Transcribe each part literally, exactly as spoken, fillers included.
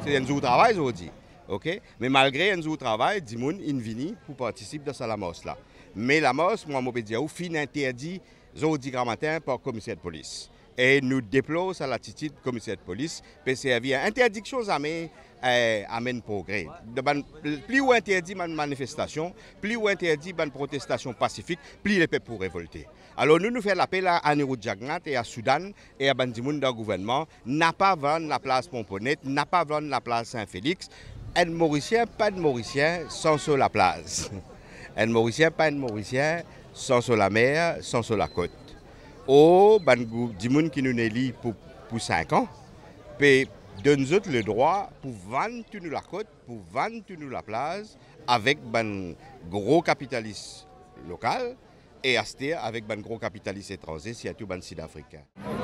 C'est un jour de travail aujourd'hui. Okay? Mais malgré un jour de travail, des gens sont venus pour participer à la mos là. Mais la mos, moi, je peux dire, fin interdit aujourd'hui grand matin par le commissaire de police. Et nous déplorons à l'attitude du commissaire de police parce qu'il y a une interdiction jamais euh, amène progrès. De ban, plus ou interdit une manifestation, plus ou interdit une protestation pacifique, plus les peuples pour révolter. Alors nous nous faisons l'appel à Nérou Jagnat et à Soudan et à Bandimoun dans le gouvernement, n'a pas vendre la place Pomponnet, n'a pas vendre la place Saint-Félix. Un Mauricien, pas de Mauricien sans sur la place. Un Mauricien, pas de Mauricien sans sur la mer, sans sur la côte. Oh, ben, des gens qui nous élient pour, pour cinq ans, puis donne nous le droit pour vendre tout nous la côte, pour vendre tout nous la place, avec ben gros capitalistes local et acheter avec ben gros capitalistes étrangers, surtout ben sud-africains.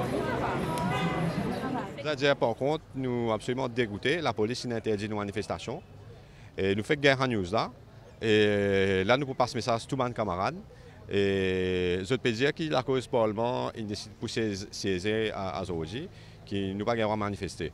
C'est-à-dire, par contre, nous sommes absolument dégoûtés. La police interdit nos manifestations. Et nous faisons guerre à news là. Et là, nous pouvons passer ce message à tous mes camarades. Et je peux dire que la cause Parlement, il décide de pousser siéger à Azorji, qui nous pas gagner à manifester.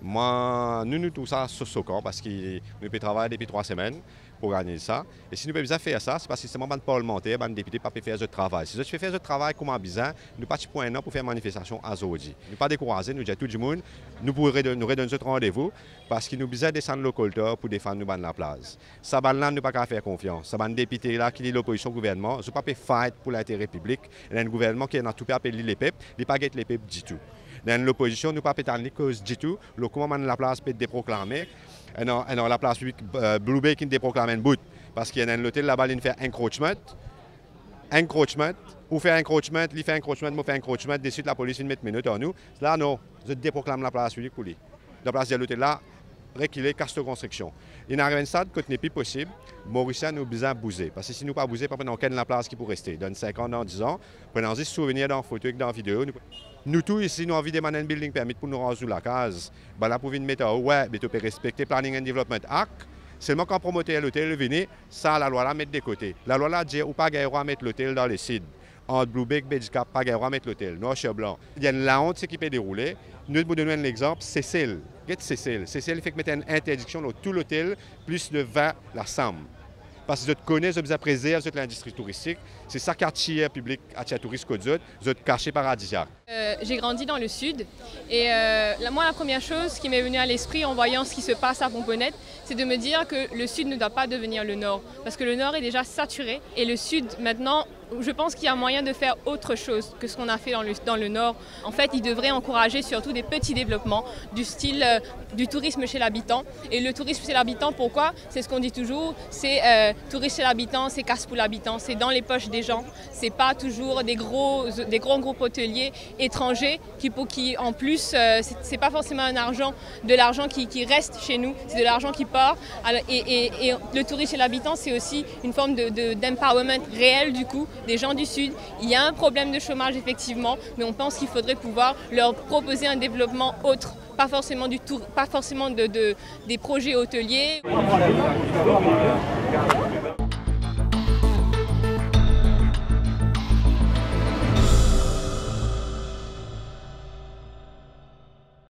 Moi, nous, nous tout ça sur ce camp parce que nous pouvons travailler depuis trois semaines pour gagner ça. Et si nous pouvons faire ça, c'est parce que c'est les parlementaires, les députés ne peuvent pas faire ce travail. Si nous faisons faire ce travail comme besoin, nous pas point un an pour faire une manifestation à Azorji. Nous ne pas décourager, nous disons tout le monde, nous pourrons nous redonner ce rendez-vous parce que nous besoin descendre le colteur pour défendre nous la place. Ça là, nous pas qu'à faire confiance. Ça les députés là qui est l'opposition au gouvernement, ne pas fight pour l'intérêt public. Il y a un gouvernement qui a tout fait appeler les peuples, il ne pas les peuples du tout. Dans l'opposition, nous ne pas péter les causes du tout. Le comment la place peut être déproclamée. Et non, et non, la place publique, euh, Blue Bay qui déproclame un bout. Parce qu'il y a un hôtel là-bas, il fait encroachment. Encroachment. Pour faire encroachment, il fait encroachment, moi fait encroachment. Décide la police, il met minutes en nous. Là, non, je déproclame la place publique pour lui. La place de l'hôtel là, reculer, casse de construction. Il n'y a rien de ça, que ce n'est plus possible. Mauricien nous besoin de bouger. Parce que si nous ne pas bouger, pas pendant quelle la place qui peut rester. Dans cinq ans, dans dix ans, prenons des souvenirs dans la photo et dans la vidéo. Nous tous ici, nous avons envie de demander un building permit pour nous rendre sous la case. Ben là, pour venir mettre, ouais, mais tu peux respecter Planning and Development Act. Seulement quand promoter l'hôtel, venez, ça, la loi là, mettre de côté. La loi là dit ou pas gagner à mettre l'hôtel dans les sites. Entre Blue Bay et Belgica, pas gagner à mettre l'hôtel. Noir sur blanc. Il y a la honte qui peut dérouler. Nous vous donnons un exemple, Cécile. Qu'est-ce que Cécile? Cécile, il fait que mettre une interdiction dans tout l'hôtel, plus de vingt la somme. Parce que je connais, je préserve l'industrie touristique. C'est ça quartier public, quartier touriste que je je caché paradisiaque. Euh, J'ai grandi dans le sud et euh, là, moi la première chose qui m'est venue à l'esprit en voyant ce qui se passe à Pomponnet, c'est de me dire que le sud ne doit pas devenir le nord. Parce que le nord est déjà saturé et le sud maintenant, je pense qu'il y a moyen de faire autre chose que ce qu'on a fait dans le, dans le nord. En fait, il devrait encourager surtout des petits développements du style euh, du tourisme chez l'habitant. Et le tourisme chez l'habitant, pourquoi? C'est ce qu'on dit toujours, c'est euh, tourisme chez l'habitant, c'est casse pour l'habitant, c'est dans les poches des gens. C'est pas toujours des gros, des grands groupes hôteliers étrangers qui, pour qui en plus, euh, c'est pas forcément un argent, de l'argent qui, qui reste chez nous, c'est de l'argent qui part. Alors, et, et, et le tourisme chez l'habitant, c'est aussi une forme de, de, d'empowerment réel du coup des gens du Sud. Il y a un problème de chômage effectivement, mais on pense qu'il faudrait pouvoir leur proposer un développement autre, pas forcément, du tour, pas forcément de, de, des projets hôteliers.